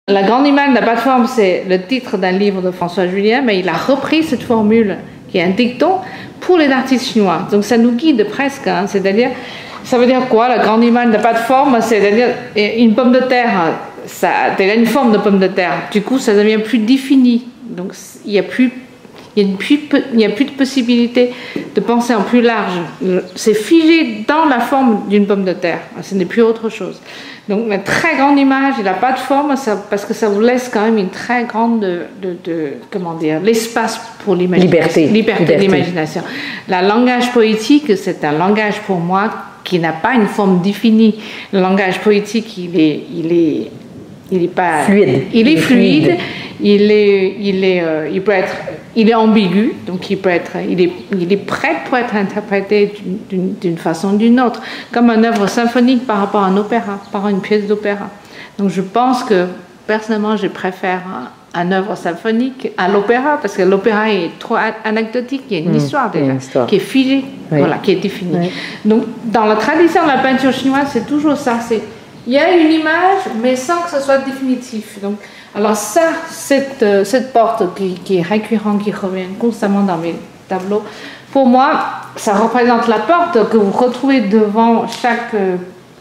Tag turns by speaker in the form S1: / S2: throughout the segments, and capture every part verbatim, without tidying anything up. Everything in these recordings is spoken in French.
S1: La grande image n'a pas de forme, c'est le titre d'un livre de François Julien, mais il a repris cette formule, qui est un dicton, pour les artistes chinois. Donc ça nous guide presque, hein, c'est-à-dire, ça veut dire quoi, la grande image n'a pas de forme, c'est-à-dire une pomme de terre, ça a une forme de pomme de terre, du coup ça devient plus défini, donc il n'y a plus... Il n'y a, plus, a plus de possibilité de penser en plus large. C'est figé dans la forme d'une pomme de terre. Ce n'est plus autre chose. Donc, une très grande image, il n'a pas de forme ça, parce que ça vous laisse quand même une très grande, de, de, de, comment dire, l'espace pour l'imagination.
S2: Liberté.
S1: Liberté,
S2: Liberté.
S1: d'imagination. Le langage poétique, c'est un langage pour moi qui n'a pas une forme définie. Le langage poétique, il est... Il est Il est pas
S2: fluide.
S1: Il est fluide. Il est, il est, euh, il peut être, il est ambigu. Donc il peut être, il est, il est prêt pour être interprété d'une, d'une façon ou d'une autre, comme une œuvre symphonique par rapport à un opéra, par rapport à une pièce d'opéra. Donc je pense que personnellement, je préfère un, un œuvre symphonique à l'opéra parce que l'opéra est trop anecdotique. Il y a une mmh, histoire déjà, une histoire. Qui est figée, oui. Voilà, qui est définie. Oui. Donc dans la tradition de la peinture chinoise, c'est toujours ça. C'est il y a une image, mais sans que ce soit définitif. Donc, alors ça, cette, euh, cette porte qui, qui est récurrente, qui revient constamment dans mes tableaux, pour moi, ça représente la porte que vous retrouvez devant chaque euh,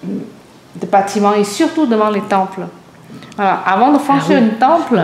S1: bâtiment et surtout devant les temples. Alors, avant de franchir ah oui. un temple,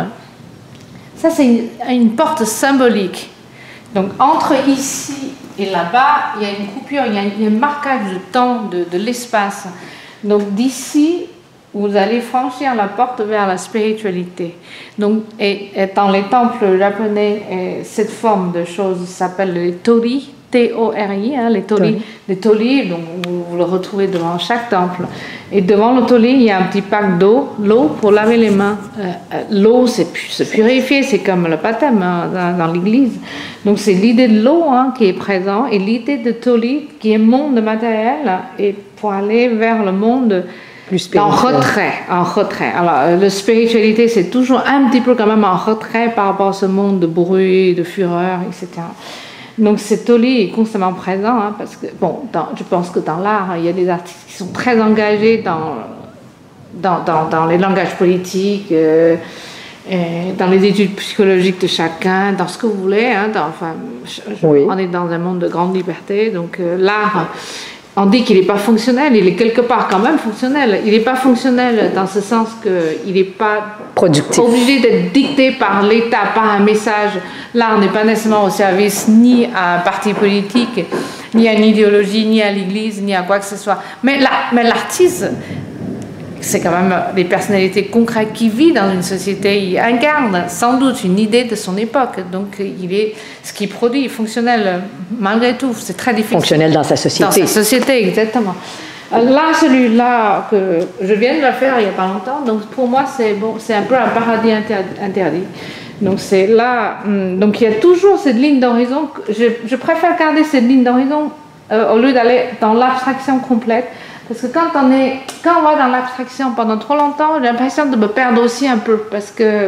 S1: ça c'est une, une porte symbolique. Donc, entre ici et là-bas, il y a une coupure, il y a, il y a un marquage de temps, de, de l'espace. Donc d'ici, vous allez franchir la porte vers la spiritualité. Donc, et, et dans les temples japonais, et cette forme de choses s'appelle les tori, T O R I, hein, les tori. Les tori, donc vous, vous le retrouvez devant chaque temple. Et devant le tori, il y a un petit pack d'eau, l'eau pour laver les mains. Euh, l'eau, c'est se purifier, c'est comme le baptême hein, dans, dans l'église. Donc c'est l'idée de l'eau hein, qui est présente et l'idée de tori qui est monde matériel et pour aller vers le monde plus en retrait, en retrait. Alors la spiritualité, c'est toujours un petit peu quand même en retrait par rapport à ce monde de bruit, de fureur, et cetera. Donc cet tori est constamment présent hein, parce que bon, dans, je pense que dans l'art, il y a des artistes qui sont très engagés dans dans, dans, dans les langages politiques, euh, et dans les études psychologiques de chacun, dans ce que vous voulez. Hein, dans, enfin, je, je, oui. On est dans un monde de grande liberté, donc euh, l'art. On dit qu'il n'est pas fonctionnel, il est quelque part quand même fonctionnel. Il n'est pas fonctionnel dans ce sens qu'il n'est pas productif. Obligé d'être dicté par l'État, par un message. L'art n'est pas nécessairement au service ni à un parti politique, ni à une idéologie, ni à l'Église, ni à quoi que ce soit. Mais, la, mais l'artiste, c'est quand même des personnalités concrètes qui vivent dans une société. Il incarne sans doute une idée de son époque. Donc, il est, ce qu'il produit est fonctionnel malgré tout. C'est très difficile.
S2: Fonctionnel dans sa société.
S1: Dans sa société, exactement. Là, celui-là, que je viens de le faire il n'y a pas longtemps, donc pour moi, c'est bon, c'est un peu un paradis interdit. Donc, c'est là. Donc, il y a toujours cette ligne d'horizon. Je, je préfère garder cette ligne d'horizon euh, au lieu d'aller dans l'abstraction complète. Parce que quand on, est, quand on va dans l'abstraction pendant trop longtemps, j'ai l'impression de me perdre aussi un peu. Parce que,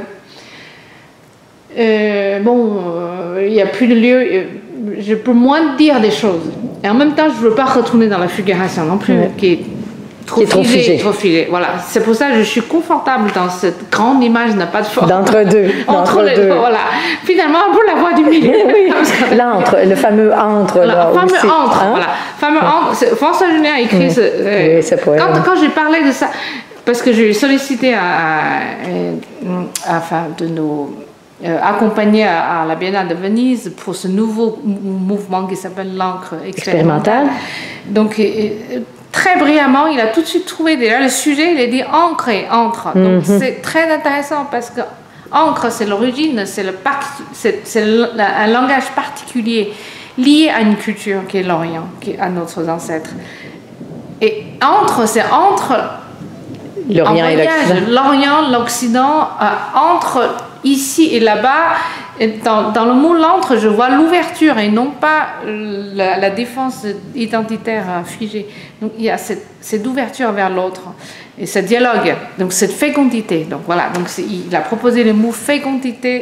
S1: euh, bon, il euh, n'y a plus de lieu, euh, je peux moins dire des choses. Et en même temps, je ne veux pas retourner dans la figuration non plus, ouais. qui est trop, qui est trop figée. figée. Trop figée. Voilà. C'est pour ça que je suis confortable dans cette grande image, n'a pas de forme.
S2: D'entre deux.
S1: Entre les deux. Voilà. Finalement, un peu la voie du milieu.
S2: Oui. L'entre, le fameux entre.
S1: Le fameux aussi. entre, hein? Voilà. Fameux entre. François Julien a écrit mmh. ce. Euh, oui, c'est poème. Quand, quand j'ai parlé de ça, parce que j'ai sollicité à, à, à, enfin, de nos. Euh, accompagné à, à la Biennale de Venise pour ce nouveau mouvement qui s'appelle l'encre expérimentale. Donc, euh, très brillamment, il a tout de suite trouvé déjà le sujet, il a dit encre et entre. Mm-hmm. Donc, c'est très intéressant parce que encre, c'est l'origine, c'est, le c'est, c'est le, un langage particulier lié à une culture qui est l'Orient, qui est à nos ancêtres. Et entre, c'est entre
S2: l'Orient et l'Occident.
S1: L'Orient, l'Occident, euh, entre ici et là-bas. Et dans, dans le mot l'entre, je vois l'ouverture et non pas la, la défense identitaire figée. Donc il y a cette, cette ouverture vers l'autre et ce dialogue, donc cette fécondité. Donc voilà, donc il a proposé le mot fécondité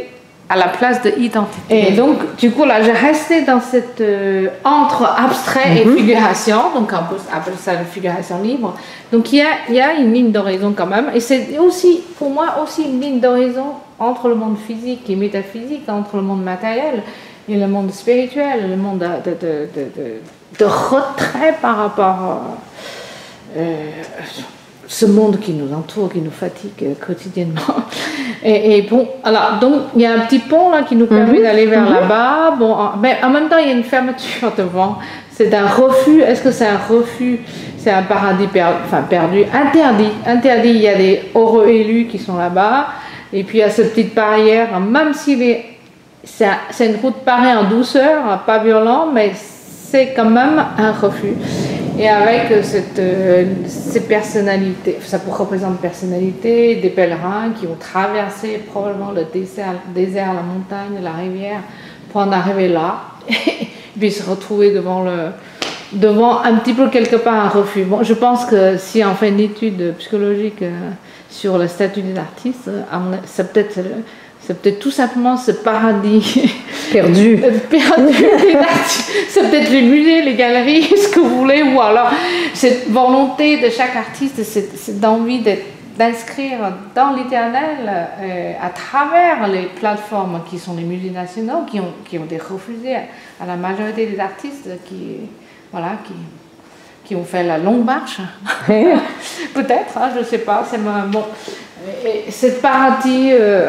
S1: à la place de identité. Et donc, du coup, là, j'ai resté dans cette euh, entre abstrait mm-hmm. et figuration, donc on peut appeler ça la figuration libre. Donc, il y a, il y a une ligne d'horizon quand même, et c'est aussi, pour moi, aussi une ligne d'horizon entre le monde physique et métaphysique, entre le monde matériel et le monde spirituel, le monde de, de, de, de, de retrait par rapport à euh, ce monde qui nous entoure, qui nous fatigue quotidiennement. Et, et bon, alors, donc, il y a un petit pont là qui nous permet mm-hmm. d'aller vers mm-hmm. là-bas. Bon, en, mais en même temps, il y a une fermeture devant. C'est un refus. Est-ce que c'est un refus? C'est un paradis per, enfin, perdu, interdit. Interdit. Il y a des heureux élus qui sont là-bas. Et puis, il y a cette petite barrière. Même si c'est un, une route parée en douceur, pas violent, mais c'est quand même un refus. Et avec cette, euh, ces personnalités, ça représente personnalités, des pèlerins qui ont traversé probablement le désert, désert, la montagne, la rivière, pour en arriver là, et puis se retrouver devant, le, devant un petit peu quelque part un refus. Bon, je pense que si on fait une étude psychologique euh, sur le statut des artistes, euh, c'est peut-être... C'est peut-être tout simplement ce paradis
S2: perdu.
S1: perdu c'est peut-être les musées, les galeries, ce que vous voulez, ou alors cette volonté de chaque artiste, c'est, c'est d'envie d'inscrire dans l'éternel euh, à travers les plateformes qui sont les musées nationaux, qui ont, qui ont été refusées à, à la majorité des artistes qui, voilà, qui, qui ont fait la longue marche. Peut-être, hein, je ne sais pas. C'est bon. Et, et ce paradis... Euh,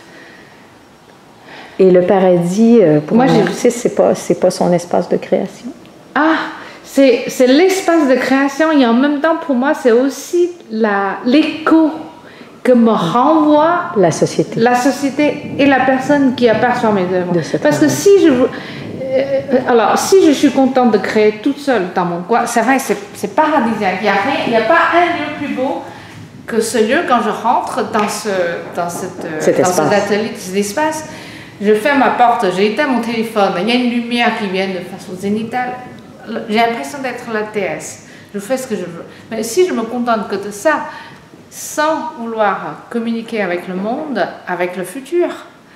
S2: Et le paradis, pour moi, un artiste, c'est pas, c'est pas son espace de création.
S1: Ah, c'est, c'est l'espace de création et en même temps, pour moi, c'est aussi la, l'écho que me renvoie
S2: la société.
S1: La société et la personne qui aperçoit mes œuvres. Parce que si je, euh, alors, si je suis contente de créer toute seule dans mon coin, c'est vrai, c'est, c'est paradisiaque. Il n'y a rien, il n'y a pas un lieu plus beau que ce lieu quand je rentre dans ce, dans cette,
S2: cet,
S1: dans
S2: espace.
S1: cet atelier, cet espace. Je ferme ma porte, j'ai éteint mon téléphone, il y a une lumière qui vient de façon zénithale, j'ai l'impression d'être la déesse, je fais ce que je veux. Mais si je me contente que de ça, sans vouloir communiquer avec le monde, avec le futur,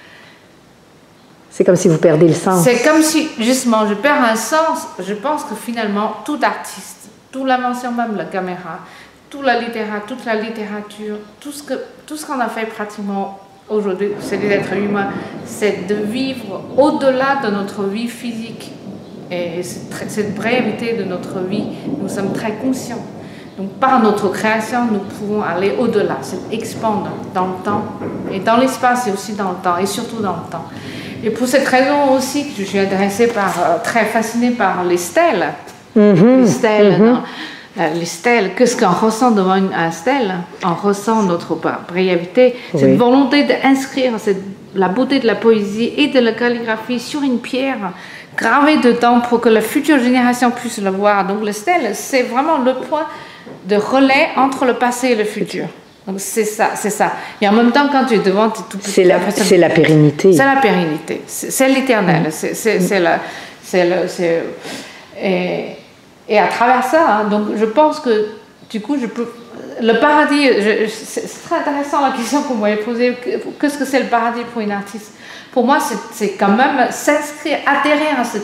S2: c'est comme si vous perdez le sens.
S1: C'est comme si, justement, je perds un sens. Je pense que finalement, tout artiste, toute l'invention même de la caméra, toute la littérature, toute la littérature, tout ce que, tout ce qu'on a fait pratiquement aujourd'hui, c'est des êtres humains, c'est de vivre au-delà de notre vie physique. Et cette, cette brièveté de notre vie, nous sommes très conscients. Donc par notre création, nous pouvons aller au-delà, c'est expandre dans le temps, et dans l'espace et aussi dans le temps, et surtout dans le temps. Et pour cette raison aussi que je suis intéressée par, euh, très fascinée par les stèles. Mm-hmm. Les stèles, mm-hmm. dans, les stèles, qu'est-ce qu'on ressent devant une, un stèle? On ressent notre brièveté, oui. Cette volonté d'inscrire cette, la beauté de la poésie et de la calligraphie sur une pierre gravée dedans pour que la future génération puisse le voir. Donc le stèle, c'est vraiment le point de relais entre le passé et le futur. Donc c'est ça, c'est ça. Et en même temps, quand tu es devant, tu es tout petit.
S2: C'est la, c'est la pérennité.
S1: C'est la pérennité, c'est, c'est l'éternel, mmh. c'est, c'est, c'est la... C'est le, c'est, et, Et à travers ça, hein, donc je pense que du coup, je peux, le paradis, je, c'est, c'est très intéressant la question que vous m'avez posée. Qu'est-ce que c'est le paradis pour une artiste? Pour moi, c'est, c'est quand même s'inscrire, atterrir à cette,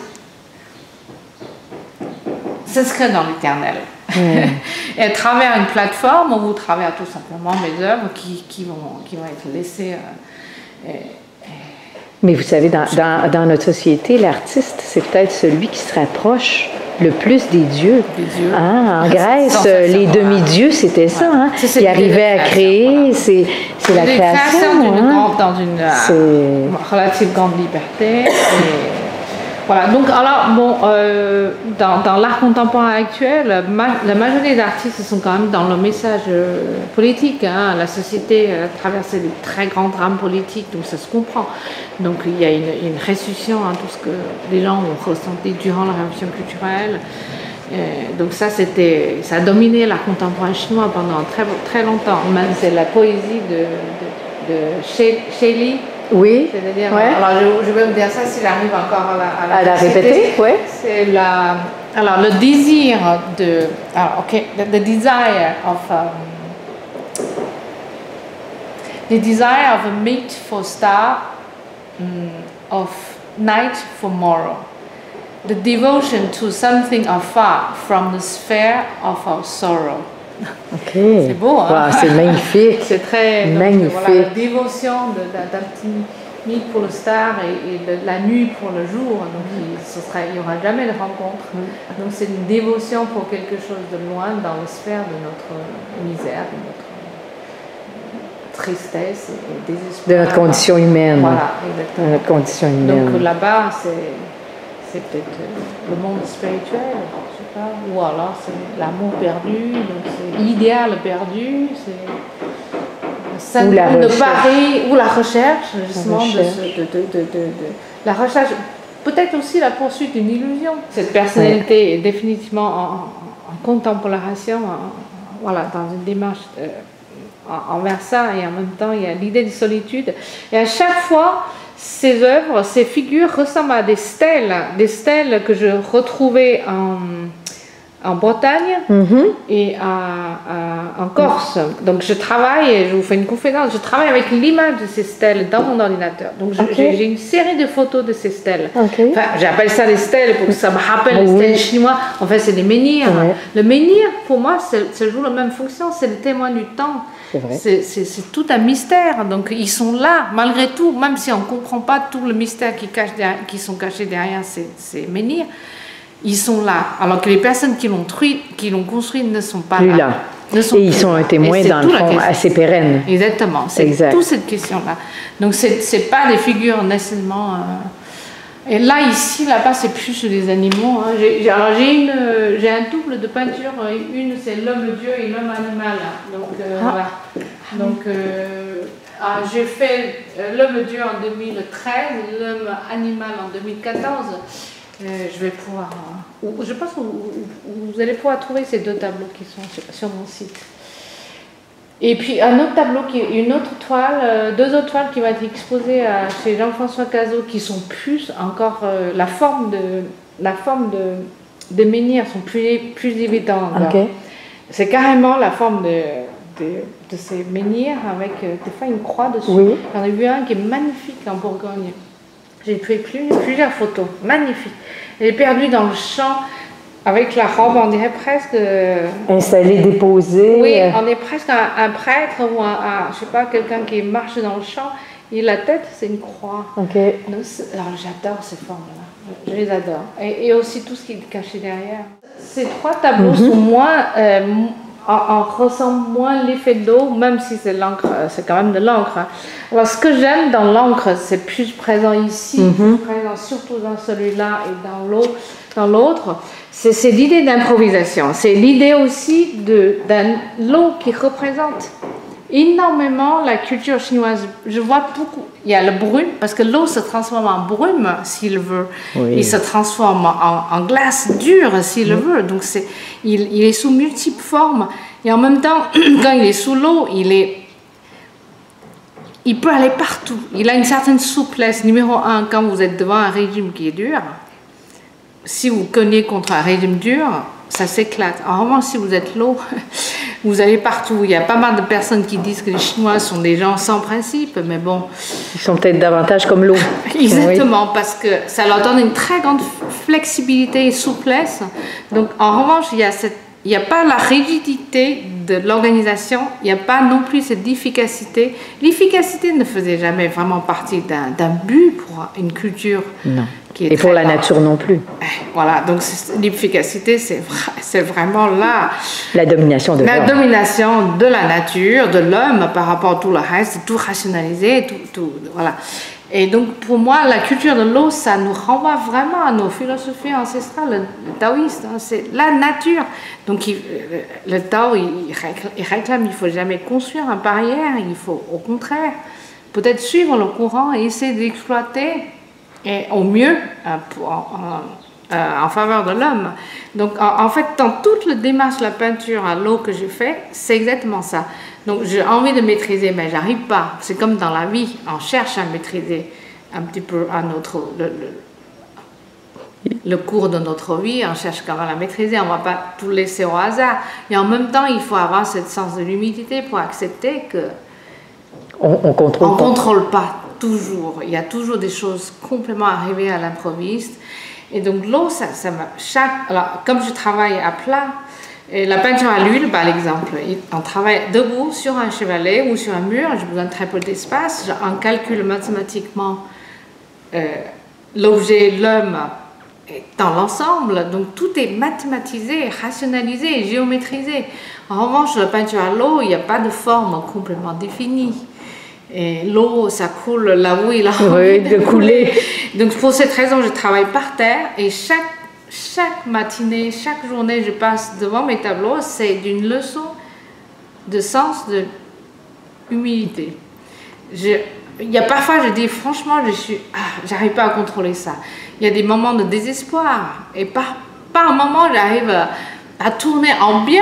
S1: s'inscrire dans l'éternel. Mmh. Et à travers une plateforme ou à travers tout simplement mes œuvres qui, qui, vont, qui vont être laissées. Euh, et,
S2: Mais vous savez, dans, dans, dans notre société, l'artiste, c'est peut-être celui qui se rapproche le plus des dieux.
S1: Des dieux.
S2: Ah, en Grèce, les demi-dieux, c'était ça. Hein? C'est, Ils arrivaient à créer, voilà. c'est, c'est la création.
S1: D'une
S2: hein?
S1: grande, dans une euh, relative grande liberté. Et, voilà, donc alors, bon, euh, dans, dans l'art contemporain actuel, ma, la majorité d'artistes sont quand même dans le message euh, politique. Hein. La société a traversé de très grands drames politiques, donc ça se comprend. Donc il y a une, une restitution à hein, tout ce que les gens ont ressenti durant la révolution culturelle. Et donc ça, c'était, ça a dominé l'art contemporain chinois pendant très, très longtemps. Même c'est la poésie de, de, de Shelley.
S2: Oui.
S1: C'est-à-dire,
S2: ouais.
S1: alors je, je vais vous dire ça s'il arrive encore à la, à la,
S2: à la répéter. Oui.
S1: C'est la, alors le désir de, alors, ok, the, the desire of, um, the desire of a meat for star um, of night for morrow. The devotion to something afar from the sphere of our sorrow.
S2: OK.
S1: C'est beau, hein?
S2: Wow, c'est magnifique.
S1: C'est très
S2: magnifique.
S1: Donc, voilà, la dévotion d'un petit mythe pour le star et, et de, la nuit pour le jour. Donc, il n'y aura jamais de rencontre. Mm. Donc, c'est une dévotion pour quelque chose de loin dans la sphère de notre misère, de notre tristesse et désespoir.
S2: De notre condition humaine.
S1: Voilà, exactement.
S2: De notre condition humaine.
S1: Donc, là-bas, c'est. C'est peut-être le monde spirituel, je sais pas, ou alors c'est l'amour perdu, donc c'est l'idéal perdu, c'est
S2: ou la
S1: de
S2: recherche.
S1: Paris, ou la recherche, justement,
S2: la recherche.
S1: De, de, de, de, de, de la recherche, peut-être aussi la poursuite d'une illusion. Cette personnalité ouais. est définitivement en, en contemplation, en, voilà, dans une démarche euh, en, envers ça, et en même temps il y a l'idée de solitude. Et à chaque fois, ces œuvres, ces figures ressemblent à des stèles, des stèles que je retrouvais en, en Bretagne mm-hmm. et à, à, en Corse. Donc je travaille, et je vous fais une confidence, je travaille avec l'image de ces stèles dans mon ordinateur. Donc okay. j'ai une série de photos de ces stèles. Okay. Enfin, j'appelle ça des stèles pour que ça me rappelle oui. les stèles chinois. En fait, c'est des menhirs. Ouais. Le menhir, pour moi, ça joue la même fonction, c'est le témoin du temps. C'est tout un mystère, donc ils sont là, malgré tout, même si on ne comprend pas tout le mystère qui, cache derrière, qui sont cachés derrière ces, ces menhirs, ils sont là, alors que les personnes qui l'ont construit ne sont pas là. là. Ne sont
S2: et ils sont là. Un témoin, dans le fond, assez pérenne.
S1: Exactement, c'est toute cette question-là. Donc ce n'est pas des figures nécessairement... Euh, Et là, ici, là-bas, c'est plus sur les animaux. Hein. J'ai, alors, j'ai, une, j'ai un double de peinture. Une, c'est l'homme Dieu et l'homme animal. Donc, euh, ah. voilà. Donc, euh, ah, j'ai fait l'homme Dieu en deux mille treize, l'homme animal en deux mille quatorze. Euh, je vais pouvoir... Euh, je pense que vous, vous allez pouvoir trouver ces deux tableaux qui sont sur, sur mon site. Et puis un autre tableau, qui, une autre toile, euh, deux autres toiles qui vont être exposées à, chez Jean-François Cazot, qui sont plus encore euh, la forme de la forme de, de menhir sont plus plus évidentes. Okay. C'est carrément la forme de, de, de ces menhirs avec euh, des fois une croix dessus. Oui. J'en ai vu un qui est magnifique en Bourgogne. J'ai pris plus, plusieurs photos, magnifique. Elle est perdue dans le champ. Avec la robe, on dirait presque...
S2: Installée, déposée.
S1: Oui, on est presque un, un prêtre ou un, un, je sais pas, quelqu'un qui marche dans le champ. Et la tête, c'est une croix. Ok. Donc, alors, j'adore ces formes-là. Je les adore. Et, et aussi tout ce qui est caché derrière. Ces trois tableaux mm-hmm. sont moins... Euh, on, on ressent moins l'effet d'eau, même si c'est l'encre, c'est quand même de l'encre. Alors, ce que j'aime dans l'encre, c'est plus présent ici, mm-hmm. plus présent surtout dans celui-là et dans l'autre. Dans l'autre, c'est l'idée d'improvisation. C'est l'idée aussi de l'eau qui représente énormément la culture chinoise. Je vois beaucoup. Il y a le brume, parce que l'eau se transforme en brume s'il veut. Oui. Il se transforme en, en glace dure s'il oui. veut. Donc c'est, il, il est sous multiples formes. Et en même temps, quand il est sous l'eau, il est il peut aller partout. Il a une certaine souplesse. Numéro un, quand vous êtes devant un régime qui est dur, si vous cognez contre un régime dur, ça s'éclate. En revanche, si vous êtes l'eau, vous allez partout. Il y a pas mal de personnes qui disent que les Chinois sont des gens sans principe, mais bon...
S2: Ils sont peut-être davantage comme l'eau.
S1: Exactement, oui. Parce que ça leur donne une très grande flexibilité et souplesse. Donc, en revanche, il y a cette, il n'y a pas la rigidité de l'organisation, il n'y a pas non plus cette efficacité. L'efficacité ne faisait jamais vraiment partie d'un but pour une culture...
S2: Non. Et pour la rare. Nature non plus.
S1: Voilà, donc l'efficacité, c'est vrai, vraiment là.
S2: La domination de l'homme.
S1: La domination de la nature, de l'homme par rapport à tout le reste, tout rationalisé, tout, tout, voilà. Et donc pour moi, la culture de l'eau, ça nous renvoie vraiment à nos philosophies ancestrales, le taoïste, hein, c'est la nature. Donc il, le Tao, il réclame, il réclame, il ne faut jamais construire un barrière, il faut au contraire peut-être suivre le courant et essayer d'exploiter et au mieux en, en, en faveur de l'homme. Donc en, en fait, dans toute la démarche de la peinture à l'eau que j'ai fait, c'est exactement ça. Donc j'ai envie de maîtriser, mais j'arrive pas. C'est comme dans la vie, on cherche à maîtriser un petit peu à notre, le, le, le cours de notre vie, on cherche quand même à la maîtriser, on ne va pas tout laisser au hasard. Et en même temps, il faut avoir ce sens de l'humilité pour accepter que
S2: on ne contrôle,
S1: contrôle pas toujours. Il y a toujours des choses complètement arrivées à l'improviste. Et donc l'eau, ça, ça m'a... Chaque, alors, comme je travaille à plat, et la peinture à l'huile, par exemple, on travaille debout sur un chevalet ou sur un mur, j'ai besoin de très peu d'espace, on calcule mathématiquement euh, l'objet, l'homme, dans l'ensemble, donc tout est mathématisé, rationalisé, géométrisé. En revanche, la peinture à l'eau, il n'y a pas de forme complètement définie. Et l'eau, ça coule là où il a envie de couler. Donc pour cette raison, je travaille par terre et chaque, chaque matinée, chaque journée, je passe devant mes tableaux, c'est d'une leçon de sens de humilité. Je, il y a parfois, je dis franchement, je suis, ah, j'arrive pas à contrôler ça. Il y a des moments de désespoir et par, par un moment, j'arrive à, à tourner en bien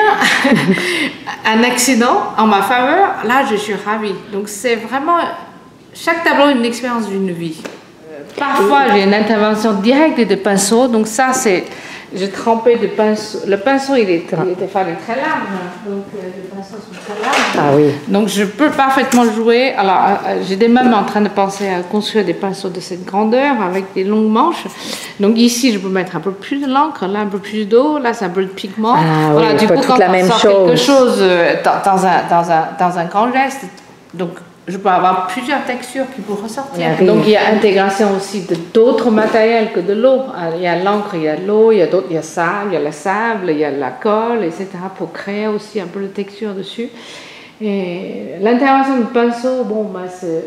S1: un accident en ma faveur. Là, je suis ravie. Donc, c'est vraiment chaque tableau est une expérience d'une vie. Parfois, j'ai une intervention directe de pinceau. Donc, ça, c'est. J'ai trempé de pinceau. Le pinceau, il est, il était fait très large. Donc, euh, les pinceaux sont très larges.
S2: Ah oui.
S1: Donc, je peux parfaitement jouer. Alors, euh, j'étais même en train de penser à construire des pinceaux de cette grandeur avec des longues manches. Donc, ici, je peux mettre un peu plus de l'encre, là, un peu plus d'eau, là, c'est un peu de pigment.
S2: Ah
S1: voilà,
S2: oui,
S1: du
S2: pas
S1: coup,
S2: toute
S1: quand
S2: la
S1: on
S2: même
S1: sort
S2: chose.
S1: quelque chose euh, dans, dans, un, dans, un, dans un grand geste, donc, je peux avoir plusieurs textures qui peuvent ressortir.
S2: Il
S1: Donc, il y a intégration aussi de d'autres matériels que de l'eau. Il y a l'encre, il y a l'eau, il y a d'autres, il y a sable, il y a le sable, il y a la colle, et cetera pour créer aussi un peu de texture dessus. Et l'intervention de pinceau, bon, bah,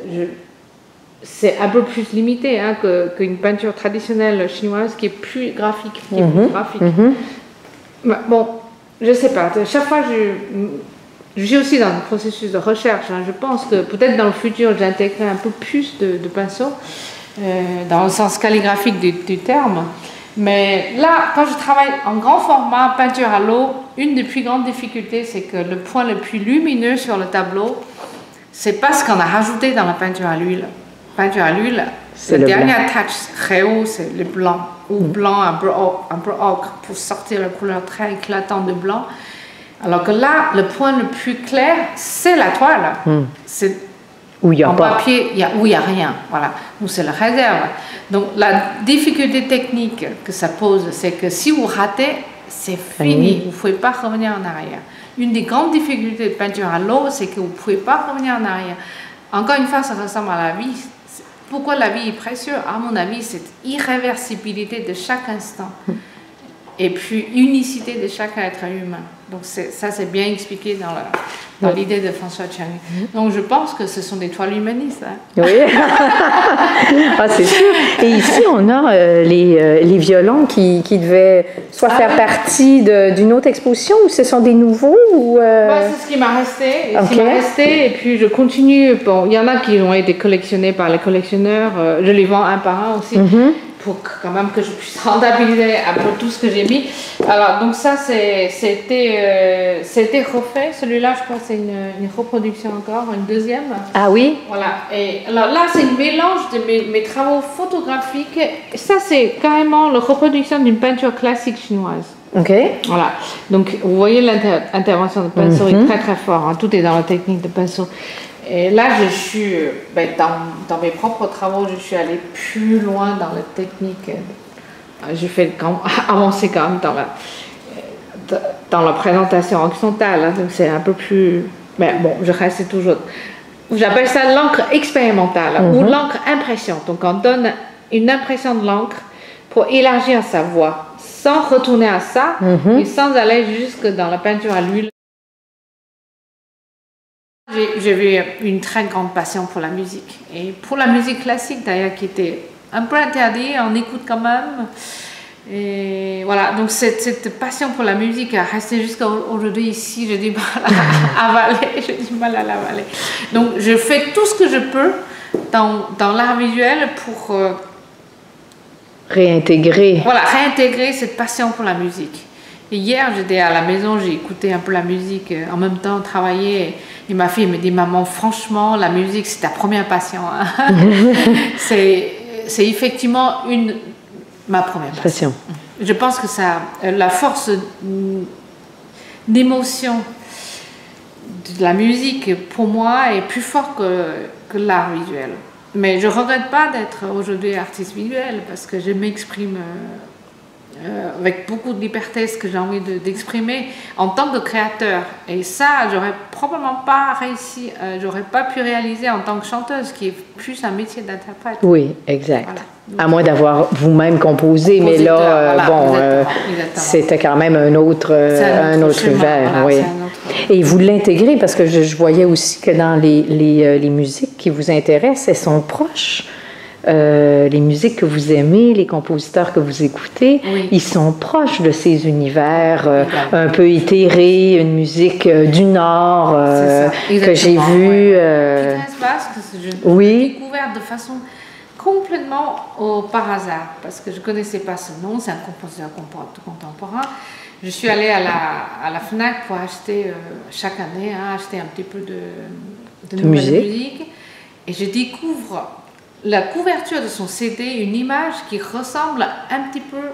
S1: c'est un peu plus limité hein, qu'une peinture traditionnelle chinoise qui est plus graphique. Qui est
S2: mm-hmm.
S1: plus graphique.
S2: Mm-hmm.
S1: Bon, je sais pas. Chaque fois, je... Je suis aussi dans un processus de recherche. Hein. Je pense que peut-être dans le futur, j'intégrerai un peu plus de, de pinceaux, euh, dans le sens calligraphique du, du terme. Mais là, quand je travaille en grand format, peinture à l'eau, une des plus grandes difficultés, c'est que le point le plus lumineux sur le tableau, c'est pas ce qu'on a rajouté dans la peinture à l'huile. Peinture à l'huile, le, le dernier touch très haut, c'est le blanc, ou blanc un peu, un peu ocre, pour sortir la couleur très éclatante de blanc. Alors que là, le point le plus clair, c'est la toile. Mm. C'est
S2: où il y a
S1: en
S2: pas.
S1: papier, il y a, où il n'y a rien. Voilà. Donc c'est la réserve. Donc la difficulté technique que ça pose, c'est que si vous ratez, c'est fini. Mm. Vous ne pouvez pas revenir en arrière. Une des grandes difficultés de peinture à l'eau, c'est que vous ne pouvez pas revenir en arrière. Encore une fois, ça ressemble à la vie. Pourquoi la vie est précieuse? À mon avis, c'est irréversibilité de chaque instant. Mm. Et puis unicité de chaque être humain. Donc ça, c'est bien expliqué dans, dans oui. l'idée de François Tschang. Donc je pense que ce sont des toiles humanistes. Hein.
S2: Oui, ah, c'est sûr. Et ici, on a euh, les, euh, les violons qui, qui devaient soit ah, faire oui. partie d'une autre exposition, ou ce sont des nouveaux ou euh...
S1: ouais, c'est ce qui m'a resté.
S2: Okay.
S1: Ce qui m'a resté. Et puis je continue. Bon, il y en a qui ont été collectionnés par les collectionneurs. Euh, je les vends un par un aussi. Mm-hmm. Pour quand même que je puisse rentabiliser un peu tout ce que j'ai mis. Alors, donc ça, c'était euh, refait. Celui-là, je crois que c'est une, une reproduction encore, une deuxième.
S2: Ah oui?
S1: Voilà. Et alors là, c'est un mélange de mes, mes travaux photographiques. Et ça, c'est carrément la reproduction d'une peinture classique chinoise.
S2: OK.
S1: Voilà. Donc, vous voyez l'intervention de pinceau mm-hmm. est très, très fort. Hein. Tout est dans la technique de pinceau. Et là, je suis, ben, dans, dans mes propres travaux, je suis allée plus loin dans la technique. J'ai fait quand, avancer quand même dans la, dans la présentation horizontale, hein, donc c'est un peu plus... Mais bon, je reste toujours... J'appelle ça l'encre expérimentale mm-hmm. ou l'encre impression. Donc on donne une impression de l'encre pour élargir sa voix, sans retourner à ça mm-hmm. et sans aller jusque dans la peinture à l'huile. J'ai eu une très grande passion pour la musique. Et pour la musique classique, d'ailleurs, qui était un peu interdite, on écoute quand même. Et voilà, donc cette, cette passion pour la musique a resté jusqu'à aujourd'hui ici. J'ai du mal à avaler, j'ai du mal à l'avaler. Donc je fais tout ce que je peux dans, dans l'art visuel pour... Euh,
S2: réintégrer.
S1: Voilà, réintégrer cette passion pour la musique. Et hier, j'étais à la maison, j'ai écouté un peu la musique, en même temps travailler. Et ma fille me dit, maman, franchement, la musique, c'est ta première passion. Hein. c'est effectivement une, ma première passion. Je pense que ça, la force d'émotion de la musique, pour moi, est plus forte que, que l'art visuel. mais je ne regrette pas d'être aujourd'hui artiste visuel parce que je m'exprime euh, euh, avec beaucoup de liberté ce que j'ai envie de, d'exprimer en tant que créateur. Et ça, j'aurais probablement pas réussi, euh, j'aurais pas pu réaliser en tant que chanteuse, qui est plus un métier d'interprète.
S2: Oui, exact.
S1: Voilà. Donc,
S2: à moins d'avoir vous-même composé, mais là, euh,
S1: voilà,
S2: bon, euh, c'était quand même un autre, euh, un autre, un autre univers. Voilà, oui. Autre... Et vous l'intégrez parce que je, je voyais aussi que dans les, les, les musiques qui vous intéressent, elles sont proches. Euh, les musiques que vous aimez, les compositeurs que vous écoutez, oui. Ils sont proches de ces univers euh, un peu éthérés, une musique euh, du Nord euh, que j'ai vue. Euh...
S1: Peter S. Basque, je
S2: oui.
S1: l'ai découvert de façon complètement au, par hasard, parce que je ne connaissais pas ce nom, c'est un compositeur contemporain. Je suis allée à la, à la FNAC pour acheter, euh, chaque année, hein, acheter un petit peu de, de, de nouvelle musique. musique, et je découvre la couverture de son C D, une image qui ressemble un petit peu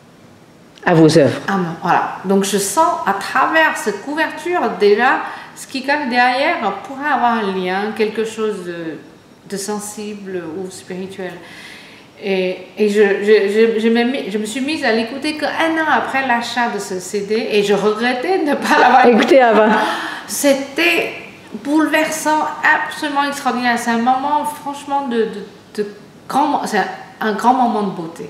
S2: à vos œuvres.
S1: Ah non, voilà. Donc je sens à travers cette couverture déjà ce qui cache derrière pourrait avoir un lien, quelque chose de, de sensible ou spirituel. Et, et je, je, je, je, me, je me suis mise à l'écouter qu'un an après l'achat de ce C D et je regrettais de ne pas l'avoir
S2: écouté avant.
S1: C'était bouleversant, absolument extraordinaire. C'est un moment franchement de, de, de grand, c'est un, un grand moment de beauté.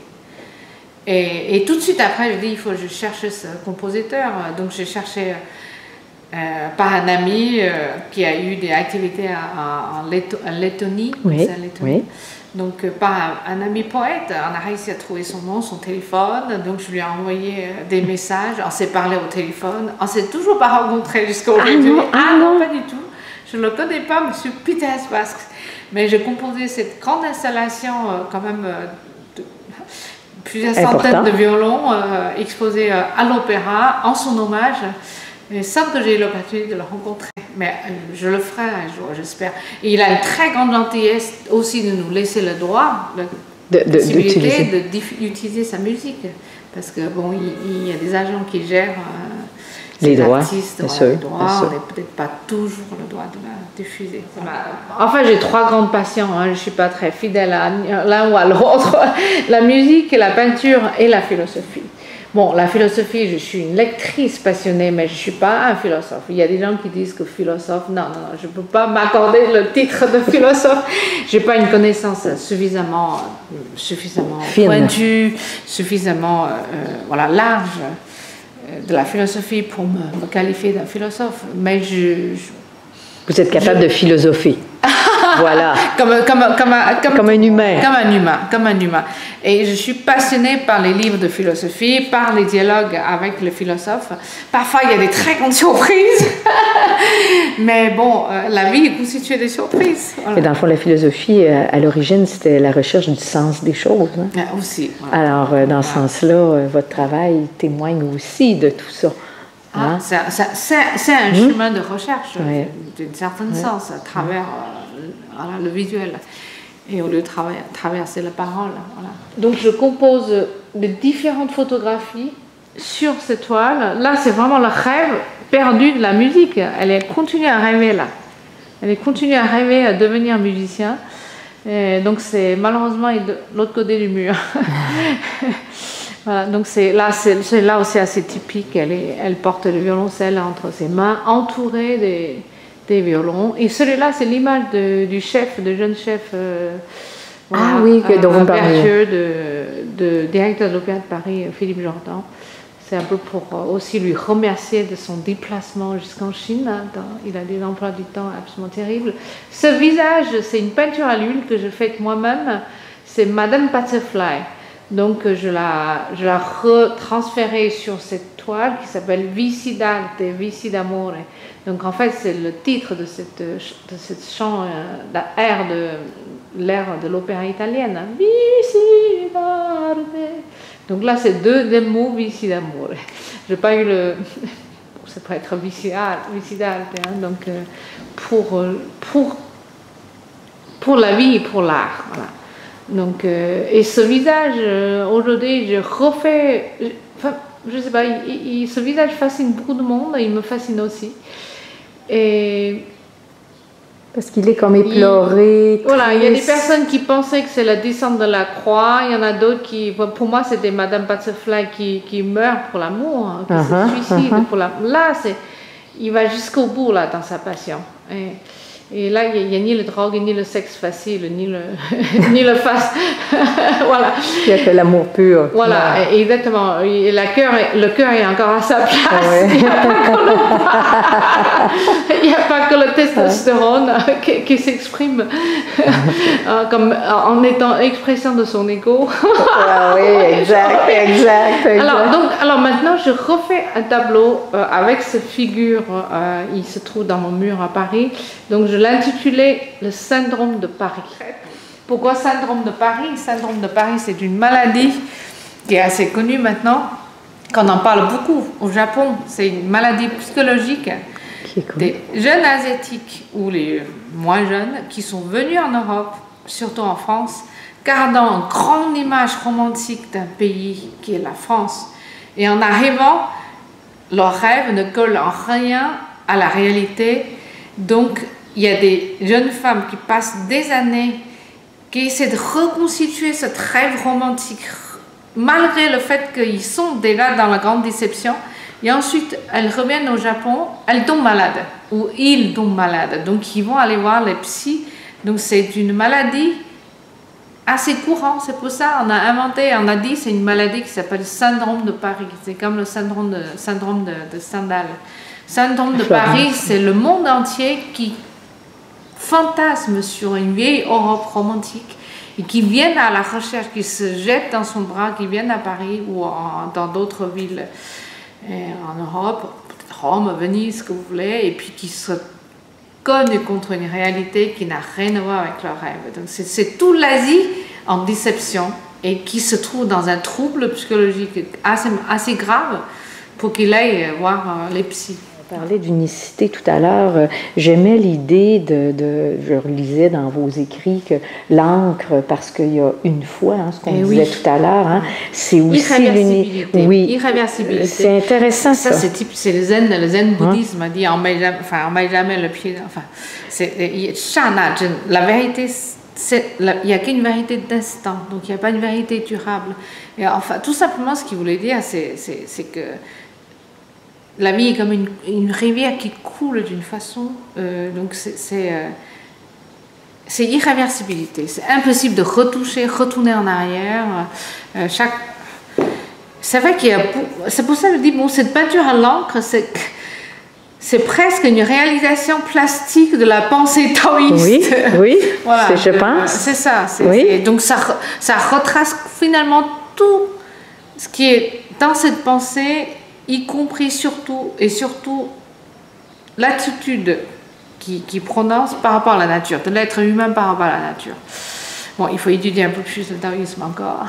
S1: Et, et tout de suite après, je dis il faut que je cherche ce compositeur. Donc j'ai cherché euh, par un ami euh, qui a eu des activités en, en, Letto, en Lettonie.
S2: Oui,
S1: Lettonie.
S2: oui.
S1: Donc euh, par un, un ami poète, on a réussi à trouver son nom, son téléphone. Donc je lui ai envoyé euh, des messages, on s'est parlé au téléphone. On ne s'est toujours pas rencontrés jusqu'à aujourd'hui.
S2: Ah non, ah
S1: ah
S2: non,
S1: pas du tout. Je ne le connais pas, monsieur Peter S. Basque. Mais j'ai composé cette grande installation euh, quand même euh, de plusieurs
S2: important.
S1: Centaines de violons euh, exposés euh, à l'opéra en son hommage, et sans que j'ai eu l'opportunité de le rencontrer. Mais euh, je le ferai un jour, j'espère. Et il a une très grande gentillesse aussi de nous laisser le droit, la
S2: de, de,
S1: possibilité d'utiliser sa musique. Parce que bon, il, il y a des agents qui gèrent euh,
S2: les droits,
S1: artistes,
S2: bien
S1: voilà,
S2: sûr,
S1: les droits. On n'a peut-être pas toujours le droit de la diffuser. Enfin, j'ai trois grandes passions. Hein. Je ne suis pas très fidèle à l'un ou à l'autre. La musique, la peinture et la philosophie. Bon, la philosophie, je suis une lectrice passionnée, mais je ne suis pas un philosophe. Il y a des gens qui disent que philosophe, non, non, non, je ne peux pas m'accorder le titre de philosophe. Je n'ai pas une connaissance suffisamment, suffisamment pointue, suffisamment euh, voilà, large de la philosophie pour me, me qualifier d'un philosophe. Mais je, je
S2: Vous êtes capable je... de philosopher. Voilà.
S1: Comme, comme, comme, un, comme,
S2: comme un humain.
S1: Comme un humain, comme un humain. Et je suis passionnée par les livres de philosophie, par les dialogues avec les philosophes. Parfois, il y a des très grandes surprises. Mais bon, euh, la vie est constituée de surprises. Voilà.
S2: Et dans le fond, la philosophie, euh, à l'origine, c'était la recherche du sens des choses. Hein?
S1: Ah, aussi. Voilà.
S2: Alors, euh, dans ce voilà. sens-là, euh, votre travail témoigne aussi de tout ça.
S1: Ah,
S2: hein?
S1: C'est un mmh. chemin de recherche,
S2: ouais.
S1: d'une certaine
S2: ouais.
S1: sens, à travers euh, voilà, le visuel. Et au lieu de tra traverser la parole. Voilà. Donc je compose de différentes photographies sur cette toile. Là, c'est vraiment le rêve perdu de la musique. Elle est continue à rêver là. Elle est continue à rêver à devenir musicien. Et donc c'est malheureusement de l'autre côté du mur. Voilà, donc c'est là, c'est là aussi assez typique. Elle, est, elle porte le violoncelle entre ses mains, entourée des des violons. Et celui-là, c'est l'image du chef, de jeune chef, euh, voilà,
S2: ah oui, que dont vous
S1: parliez, de, de directeur de l'Opéra de Paris, Philippe Jordan. C'est un peu pour aussi lui remercier de son déplacement jusqu'en Chine. Dans, il a des emplois du temps absolument terribles. Ce visage, c'est une peinture à l'huile que je fais moi-même. C'est Madame Butterfly. Donc je la, je la retransférée sur cette toile qui s'appelle Vici d'arte, Vici d'amore. Donc en fait c'est le titre de cette, de cette chant, euh, l'air de l'air de l'opéra italienne. Vici d'arte. Donc là c'est deux des mots Vici d'amore. J'ai pas eu le, ça peut être Vici d'arte. Hein, donc euh, pour pour pour la vie et pour l'art. Voilà. Donc, euh, et ce visage, euh, aujourd'hui, je refais, je, enfin, je sais pas, il, il, ce visage fascine beaucoup de monde, il me fascine aussi. Et
S2: Parce qu'il est comme éploré.
S1: Il, voilà, il y a des personnes qui pensaient que c'est la descente de la croix. Il y en a d'autres qui, pour moi, c'était Madame Butterfly qui, qui meurt pour l'amour, hein, qui uh-huh, se suicide uh-huh. pour la. Là, c'est, il va jusqu'au bout là dans sa passion. Et, et là, il n'y a, a ni le drogue, ni le sexe facile, ni le, ni le face. Voilà.
S2: Il n'y a que l'amour pur.
S1: Voilà, ouais. Exactement. Et la cœur est, le cœur est encore à sa place. Ouais. Il n'y a, a pas que le testostérone ouais. qui, qui s'exprime comme en étant expression de son ego.
S2: Ah oui, exact, exact, exact.
S1: Alors, donc, alors maintenant, je refais un tableau euh, avec cette figure. Euh, il se trouve dans mon mur à Paris. Donc, je l'intitulais le syndrome de Paris. Pourquoi syndrome de Paris? Le syndrome de Paris, c'est une maladie qui est assez connue maintenant, qu'on en parle beaucoup au Japon. C'est une maladie psychologique des jeunes asiatiques ou les moins jeunes qui sont venus en Europe, surtout en France, gardant une grande image romantique d'un pays qui est la France. Et en arrivant, leurs rêves ne collent en rien à la réalité. Donc, il y a des jeunes femmes qui passent des années, qui essaient de reconstituer ce rêve romantique, malgré le fait qu'ils sont déjà dans la grande déception. Et ensuite, elles reviennent au Japon, elles tombent malades, ou ils tombent malades. Donc, ils vont aller voir les psys. Donc, c'est une maladie assez courante. C'est pour ça qu'on a inventé, on a dit, c'est une maladie qui s'appelle le syndrome de Paris. C'est comme le syndrome de, syndrome de, de Stendhal. Syndrome de Paris, c'est le monde entier qui fantasme sur une vieille Europe romantique et qui viennent à la recherche, qui se jettent dans son bras, qui viennent à Paris ou en, dans d'autres villes et en Europe, Rome, Venise, ce que vous voulez, et puis qui se cognent contre une réalité qui n'a rien à voir avec leurs rêves. Donc c'est, c'est tout l'Asie en déception et qui se trouve dans un trouble psychologique assez, assez grave pour qu'il aille voir euh, les psys.
S2: On parlait d'unicité tout à l'heure. J'aimais l'idée de, de, je relisais dans vos écrits que l'encre, parce qu'il y a une fois, hein, ce qu'on
S1: eh
S2: disait
S1: oui.
S2: tout à l'heure, hein, c'est aussi l'unicité.
S1: Oui, irréversibilité.
S2: C'est intéressant ça.
S1: Ça, c'est, type, c'est le zen, le zen bouddhisme, hein? Dit on met jamais, enfin, on met jamais le pied. Enfin, c'est shana, la vérité. Il n'y a qu'une vérité d'instant, donc il n'y a pas une vérité durable. Et enfin, tout simplement, ce qu'il voulait dire, c'est, c'est, c'est que la vie est comme une, une rivière qui coule d'une façon, euh, donc c'est, c'est, euh, c'est irréversibilité. C'est impossible de retoucher, retourner en arrière. Euh, chaque... C'est vrai qu'il y a... C'est pour ça que je dis, bon, cette peinture à l'encre, c'est, c'est presque une réalisation plastique de la pensée taoïste.
S2: Oui, oui,
S1: voilà,
S2: c'est, je pense.
S1: C'est ça. C'est,
S2: oui.
S1: c'est, donc ça, ça retrace finalement tout ce qui est dans cette pensée, y compris surtout et surtout l'attitude qui, qui prononce par rapport à la nature, de l'être humain par rapport à la nature. Bon, il faut étudier un peu plus le taoïsme encore.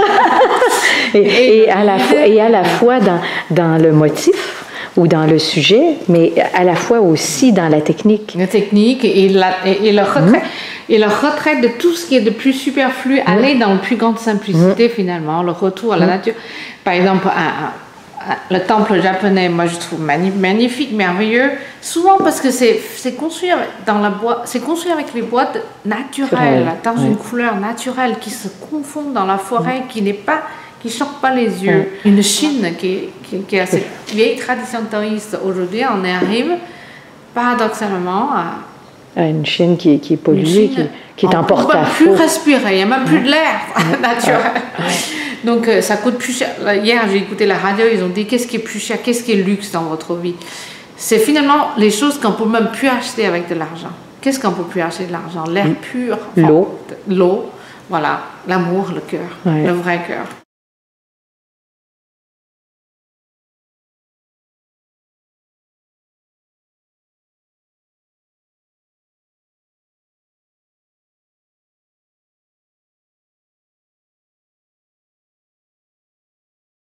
S2: et, et, et, à la fois, et à la fois dans, dans le motif ou dans le sujet, mais à la fois aussi dans la technique.
S1: La technique et, la, et, et, le, retrait, mmh. et le retrait de tout ce qui est de plus superflu, mmh. aller dans la plus grande simplicité mmh. finalement, le retour à la mmh. nature. Par exemple, un, le temple japonais, moi je trouve magnifique, merveilleux, souvent parce que c'est, c'est, construit, dans la boîte, c'est construit avec les boîtes naturelles, ouais, dans ouais. une couleur naturelle qui se confond dans la forêt, ouais. qui n'est pas, qui choque pas les yeux. Ouais. Une Chine qui, qui, qui a cette vieille tradition taoïste, aujourd'hui on arrive paradoxalement à...
S2: à une Chine qui, qui est polluée, Chine, qui, qui est en porte-à-faux.
S1: On ne peut plus respirer, il n'y a même plus de l'air naturel. Donc ça coûte plus cher. Hier j'ai écouté la radio, ils ont dit qu'est-ce qui est plus cher, qu'est-ce qui est luxe dans votre vie. C'est finalement les choses qu'on ne peut même plus acheter avec de l'argent. Qu'est-ce qu'on ne peut plus acheter de l'argent? L'air pur,
S2: l'eau,
S1: l'eau, voilà, l'amour, le cœur, ouais. le vrai cœur.